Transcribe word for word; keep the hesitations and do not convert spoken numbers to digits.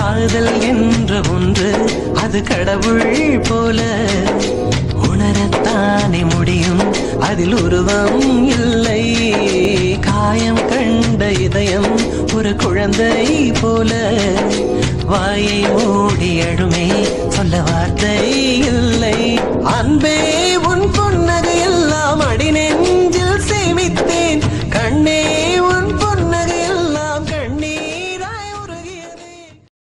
காதல் என்ற ஒன்று அது கடவுள் போல உணரத்தானே முடியும், அதில் உருவம் இல்லை. காயம் கண்ட இதயம் ஒரு குழந்தை போல வாயை மூடி அழுமே, சொல்ல வார்த்தை இல்லை. அன்பே